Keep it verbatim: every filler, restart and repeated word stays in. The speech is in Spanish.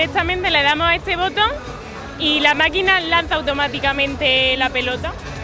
directamente le damos a este botón y la máquina lanza automáticamente la pelota.